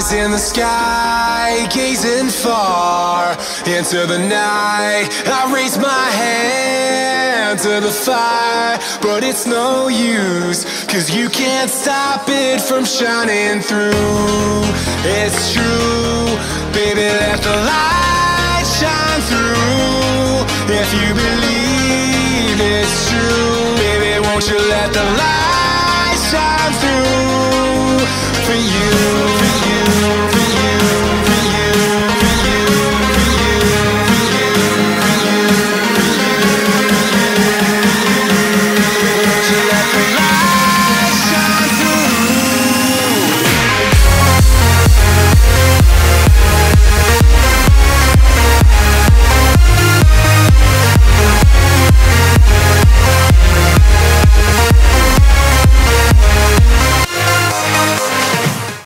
Eyes in the sky, gazing far into the night. I raise my hand to the fire, but it's no use, 'cause you can't stop it from shining through. It's true, baby, let the light shine through. If you believe it's true, baby, won't you let the light